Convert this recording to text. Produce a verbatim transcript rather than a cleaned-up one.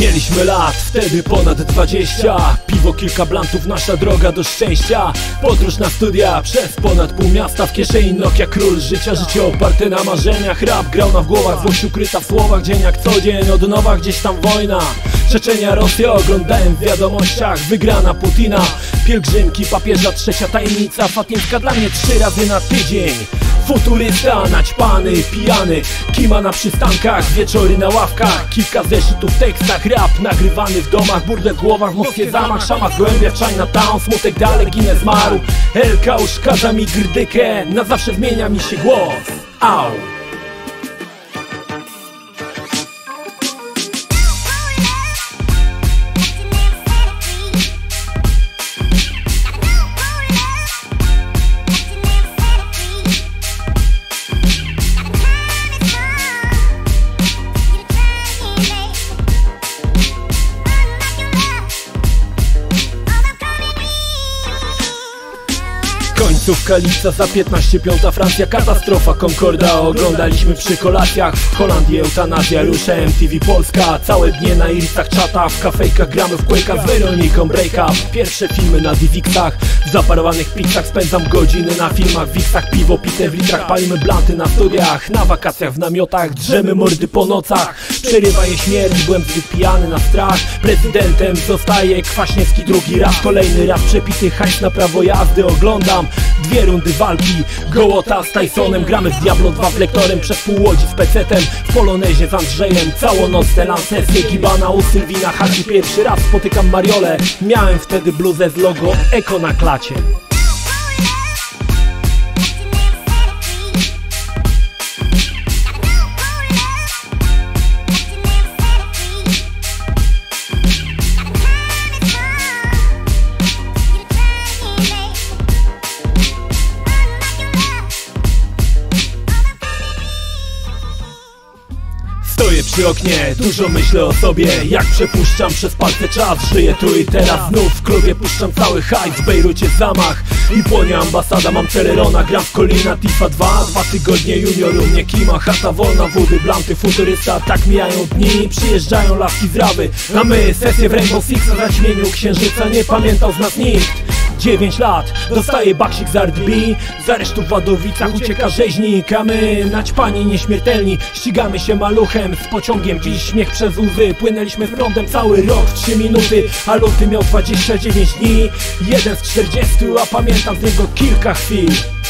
Mieliśmy lat, wtedy ponad dwadzieścia. Piwo, kilka blantów, nasza droga do szczęścia. Podróż na studia, przez ponad pół miasta. W kieszeni Nokia, król życia. Życie oparte na marzeniach. Rap grał nam w głowach, złość ukryta w słowach. Dzień jak co dzień, od nowa gdzieś tam wojna. Czeczenia, Rosja, oglądałem w wiadomościach. Wygrana Putina, pielgrzymki papieża. Trzecia tajemnica fatimska, dla mnie trzy razy na tydzień. Futurysta, naćpany, pijany. Kima na przystankach, wieczory na ławkach. Kilka zeszytów w tekstach, rap nagrywany w domach. Burdel w głowach, w Moskwie zamach. Szamach gołębia w Chinatown, smutek dalej, ginę zmarł. Elka uszkadza mi grdykę, na zawsze zmienia mi się głos. Au! Końcówka lipca, za piętnaście piąta Francja, katastrofa Concorda. Oglądaliśmy przy kolacjach, w Holandii eutanazja. Rusza M T V Polska, całe dnie na irsach czata. W kafejkach gramy w Quake'a z Weroniką break-up. Pierwsze filmy na D V X-ach, w zaparowanych pizzach. Spędzam godziny na filmach, w X-ach. Piwo pite w litrach, palimy blanty na studiach. Na wakacjach w namiotach, drzemy mordy po nocach. Przerywa je śmierć, byłem zbyt pijany na strach. Prezydentem zostaje Kwaśniewski drugi raz. Kolejny raz przepity hajs na prawo jazdy. Oglądam dwie rundy walki, Gołota z Tysonem. Gramy z Diablo dwa z lektorem, przez pół Łodzi z pecetem. W Polonezie z Andrzejem, całonocne lancesje. Gibana u Sylwina Hadzi, pierwszy raz spotykam Mariolę. Miałem wtedy bluzę z logo Eko na klacie. Stoję przy oknie, dużo myślę o sobie. Jak przepuszczam przez palce czas, żyję tu i teraz. Znów w klubie puszczam cały hajs, w Bejrucie zamach i płonie ambasada. Mam Celerona, gram w Kolina, Tifa dwa. Dwa tygodnie junior u mnie Kima, chata wolna, wody, blanty, futurysta. Tak mijają dni, przyjeżdżają laski z Rawy. A my sesję w Rainbow Six na zaćmieniu księżyca. Nie pamiętał z nas nikt. dziewięć lat, dostaje baksik z R D B. Z aresztu w Wadowicach ucieka rzeźnik. A my, naćpani, nieśmiertelni, ścigamy się maluchem z pociągiem. Dziś śmiech przez łzy, płynęliśmy z prądem cały rok w trzy minuty. A luty miał dwadzieścia dziewięć dni, jeden z czterdziestu, a pamiętam z niego kilka chwil.